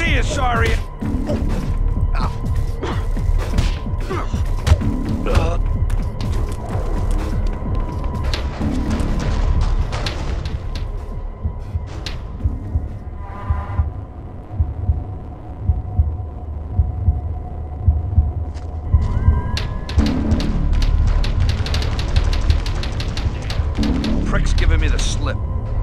See you, sorry. Prick's giving me the slip.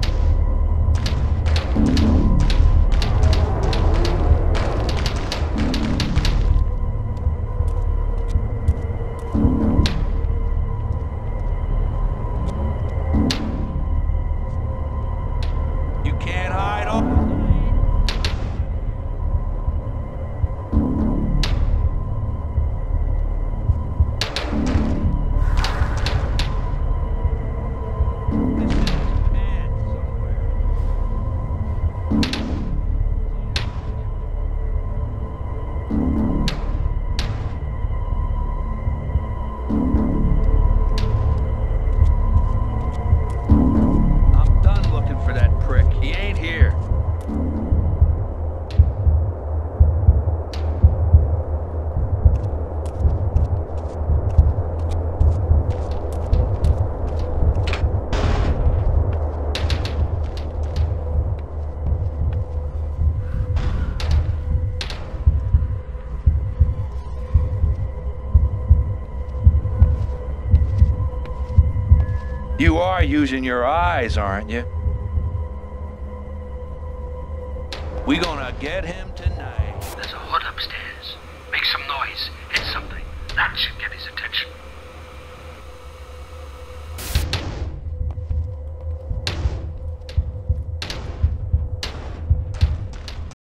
You can't hide all. I'm done looking for that prick. He ain't here. You are using your eyes, aren't you? We gonna get him?